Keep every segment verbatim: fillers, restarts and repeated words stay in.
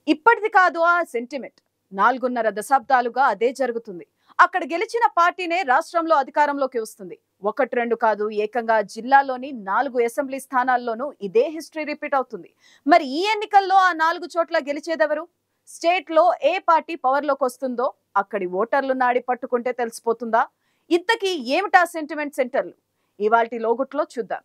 ఇప్పటిది కాదు ఆ సెంటిమెంట్. నాలుగున్నర దశాబ్దాలుగా అదే జరుగుతుంది. అక్కడ గెలిచిన పార్టీనే రాష్ట్రంలో అధికారంలోకి వస్తుంది. ఒకటి రెండు కాదు, ఏకంగా జిల్లాలోని నాలుగు అసెంబ్లీ స్థానాల్లోనూ ఇదే హిస్టరీ రిపీట్ అవుతుంది. మరి ఈ ఎన్నికల్లో ఆ నాలుగు చోట్ల గెలిచేదెవరు? స్టేట్ లో ఏ పార్టీ పవర్ లోకి వస్తుందో అక్కడి ఓటర్లు నాడి పట్టుకుంటే తెలిసిపోతుందా? ఇంతకీ ఏమిటా సెంటిమెంట్ సెంటర్లు? ఇవాల్టి లోగుట్లో చూద్దాం.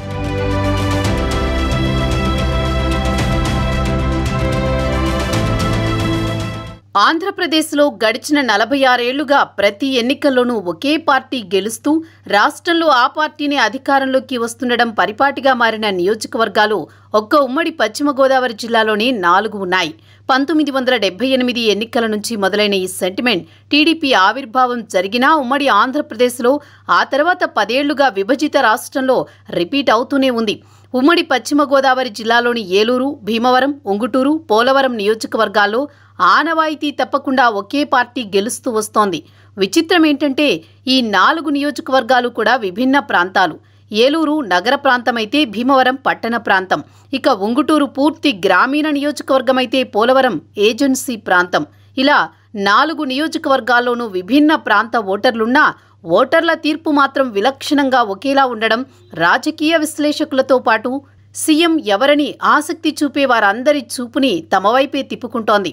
ఆంధ్రప్రదేశ్లో గడిచిన నలభై ఆరేళ్లుగా ప్రతి ఎన్నికల్లోనూ ఒకే పార్టీ గెలుస్తూ రాష్ట్రంలో ఆ పార్టీని అధికారంలోకి వస్తుండడం పరిపాటిగా మారిన నియోజకవర్గాలు ఒక్క ఉమ్మడి పశ్చిమ గోదావరి జిల్లాలోనే నాలుగు ఉన్నాయి. పంతొమ్మిది వందల డెబ్బై ఎనిమిది ఎన్నికల నుంచి మొదలైన ఈ సెంటిమెంట్ టీడీపీ ఆవిర్భావం జరిగినా ఉమ్మడి ఆంధ్రప్రదేశ్లో ఆ తర్వాత పదేళ్లుగా విభజిత రాష్ట్రంలో రిపీట్ అవుతూనే ఉంది. ఉమ్మడి పశ్చిమ గోదావరి జిల్లాలోని ఏలూరు, భీమవరం, ఉంగుటూరు, పోలవరం నియోజకవర్గాల్లో ఆనవాయితీ తప్పకుండా ఒకే పార్టీ గెలుస్తూ వస్తోంది. విచిత్రం ఏంటంటే ఈ నాలుగు నియోజకవర్గాలు కూడా విభిన్న ప్రాంతాలు. ఏలూరు నగర ప్రాంతమైతే భీమవరం పట్టణ ప్రాంతం, ఇక ఉంగుటూరు పూర్తి గ్రామీణ నియోజకవర్గమైతే పోలవరం ఏజెన్సీ ప్రాంతం. ఇలా నాలుగు నియోజకవర్గాల్లోనూ విభిన్న ప్రాంత ఓటర్లున్నా ఓటర్ల తీర్పు మాత్రం విలక్షణంగా ఒకేలా ఉండడం రాజకీయ విశ్లేషకులతో పాటు సీఎం ఎవరని ఆసక్తి చూపే వారందరి చూపుని తమ వైపే తిప్పుకుంటోంది.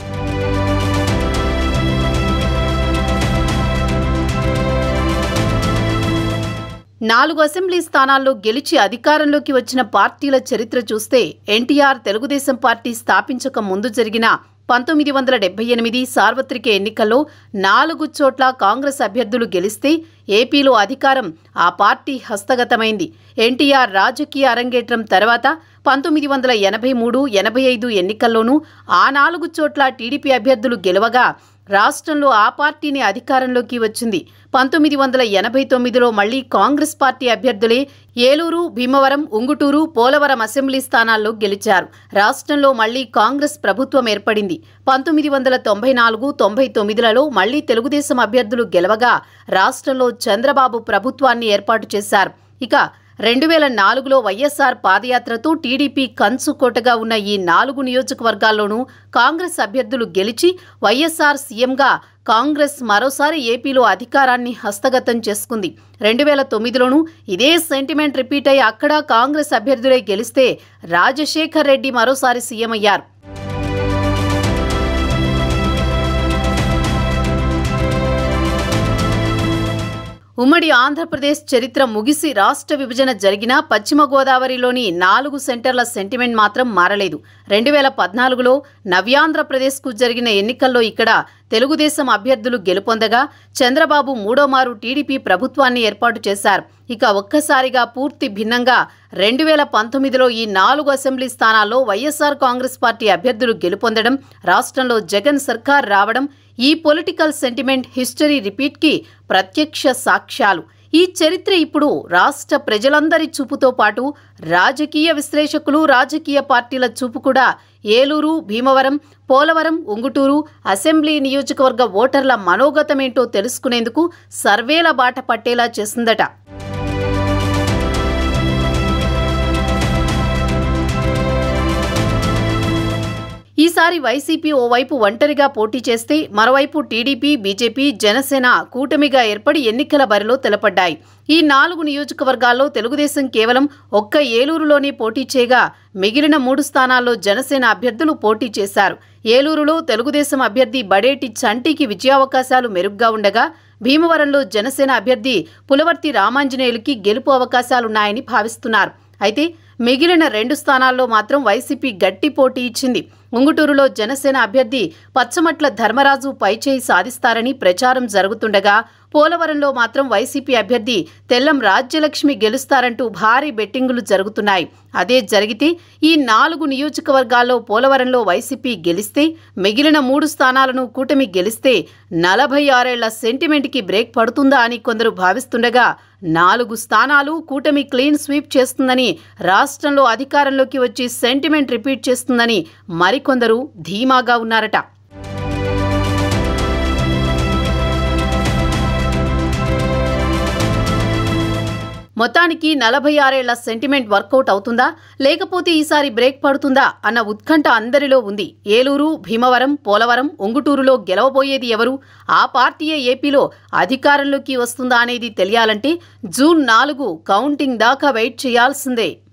నాలుగు అసెంబ్లీ స్థానాల్లో గెలిచి అధికారంలోకి వచ్చిన పార్టీల చరిత్ర చూస్తే ఎన్టీఆర్ తెలుగుదేశం పార్టీ స్థాపించక ముందు జరిగిన పంతొమ్మిది వందల డెబ్బై ఎనిమిది సార్వత్రిక ఎన్నికల్లో నాలుగు చోట్ల కాంగ్రెస్ అభ్యర్థులు గెలిస్తే ఏపీలో అధికారం ఆ పార్టీ హస్తగతమైంది. ఎన్టీఆర్ రాజకీయ అరంగేట్రం తర్వాత పంతొమ్మిది వందల ఎనభై మూడు ఎనభై ఐదు ఎన్నికల్లోనూ ఆ నాలుగు చోట్ల టీడీపీ అభ్యర్థులు గెలవగా రాష్ట్రంలో ఆ పార్టీని అధికారంలోకి వచ్చింది. పంతొమ్మిది వందల ఎనభై తొమ్మిదిలో మళ్లీ కాంగ్రెస్ పార్టీ అభ్యర్థులే ఏలూరు, భీమవరం, ఉంగుటూరు, పోలవరం అసెంబ్లీ స్థానాల్లో గెలిచారు. రాష్ట్రంలో మళ్లీ కాంగ్రెస్ ప్రభుత్వం ఏర్పడింది. పంతొమ్మిది వందల తొంభై నాలుగు తొంభై తొమ్మిదిలలో మళ్లీ తెలుగుదేశం అభ్యర్థులు గెలవగా రాష్ట్రంలో చంద్రబాబు ప్రభుత్వాన్ని ఏర్పాటు చేశారు. ఇక రెండు వేల నాలుగులో వైఎస్ఆర్ పాదయాత్రతో టీడీపీ కంచుకోటగా ఉన్న ఈ నాలుగు నియోజకవర్గాల్లోనూ కాంగ్రెస్ అభ్యర్థులు గెలిచి వైఎస్ఆర్ సీఎంగా కాంగ్రెస్ మరోసారి ఏపీలో అధికారాన్ని హస్తగతం చేసుకుంది. రెండు వేల తొమ్మిదిలోనూ ఇదే సెంటిమెంట్ రిపీట్ అయి అక్కడ కాంగ్రెస్ అభ్యర్థులే గెలిస్తే రాజశేఖర్ రెడ్డి మరోసారి సీఎం అయ్యారు. ఉమ్మడి ఆంధ్రప్రదేశ్ చరిత్ర ముగిసి రాష్ట్ర విభజన జరిగినా పశ్చిమ గోదావరిలోని నాలుగు సెంటర్ల సెంటిమెంట్ మాత్రం మారలేదు. రెండు వేల పద్నాలుగులో నవ్యాంధ్రప్రదేశ్కు జరిగిన ఎన్నికల్లో ఇక్కడ తెలుగుదేశం అభ్యర్థులు గెలుపొందగా చంద్రబాబు మూడోమారు టీడీపీ ప్రభుత్వాన్ని ఏర్పాటు చేశారు. ఇక ఒక్కసారిగా పూర్తి భిన్నంగా రెండు వేల పంతొమ్మిదిలో ఈ నాలుగు అసెంబ్లీ స్థానాల్లో వైఎస్ఆర్ కాంగ్రెస్ పార్టీ అభ్యర్థులు గెలుపొందడం, రాష్ట్రంలో జగన్ సర్కార్ రావడం ఈ పొలిటికల్ సెంటిమెంట్ హిస్టరీ రిపీట్కి ప్రత్యక్ష సాక్ష్యాలు. ఈ చరిత్ర ఇప్పుడు రాష్ట్ర ప్రజలందరి చూపుతో పాటు రాజకీయ విశ్లేషకులు, రాజకీయ పార్టీల చూపు కూడా ఏలూరు, భీమవరం, పోలవరం, ఉంగుటూరు అసెంబ్లీ నియోజకవర్గ ఓటర్ల మనోగతమేంటో తెలుసుకునేందుకు సర్వేల బాట పట్టేలా చేసిందట. ఈసారి వైసీపీ ఓవైపు ఒంటరిగా పోటీ చేస్తే మరోవైపు టీడీపీ, బీజేపీ, జనసేన కూటమిగా ఏర్పడి ఎన్నికల బరిలో తెలపడ్డాయి. ఈ నాలుగు నియోజకవర్గాల్లో తెలుగుదేశం కేవలం ఒక్క ఏలూరులోనే పోటీ చేయగా మిగిలిన మూడు స్థానాల్లో జనసేన అభ్యర్థులు పోటీ చేశారు. ఏలూరులో తెలుగుదేశం అభ్యర్థి బడేటి చంటికి విజయావకాశాలు మెరుగ్గా ఉండగా భీమవరంలో జనసేన అభ్యర్థి పులవర్తి రామాంజనేయులకి గెలుపు అవకాశాలున్నాయని భావిస్తున్నారు. అయితే మిగిలిన రెండు స్థానాల్లో మాత్రం వైసీపీ గట్టి పోటీ ఇచ్చింది. ఉంగుటూరులో జనసేన అభ్యర్థి పచ్చమట్ల ధర్మరాజు పైచేయి సాధిస్తారని ప్రచారం జరుగుతుండగా పోలవరంలో మాత్రం వైసీపీ అభ్యర్థి తెల్లం రాజ్యలక్ష్మి గెలుస్తారంటూ భారీ బెట్టింగులు జరుగుతున్నాయి. అదే జరిగితే ఈ నాలుగు నియోజకవర్గాల్లో పోలవరంలో వైసీపీ గెలిస్తే మిగిలిన మూడు స్థానాలను కూటమి గెలిస్తే నలభై ఆరేళ్ల సెంటిమెంట్కి బ్రేక్ పడుతుందా అని కొందరు భావిస్తుండగా నాలుగు స్థానాలు కూటమి క్లీన్ స్వీప్ చేస్తుందని, రాష్ట్రంలో అధికారంలోకి వచ్చి సెంటిమెంట్ రిపీట్ చేస్తుందని మరికొందరు ధీమాగా ఉన్నారట. మొత్తానికి నలభై ఆరేళ్ల సెంటిమెంట్ వర్కౌట్ అవుతుందా లేకపోతే ఈసారి బ్రేక్ పడుతుందా అన్న ఉత్కంఠ అందరిలో ఉంది. ఏలూరు, భీమవరం, పోలవరం, ఉంగుటూరులో గెలవబోయేది ఎవరు? ఆ పార్టీయే ఏపీలో అధికారంలోకి వస్తుందా అనేది తెలియాలంటే జూన్ నాలుగు కౌంటింగ్ దాకా వెయిట్ చేయాల్సిందే.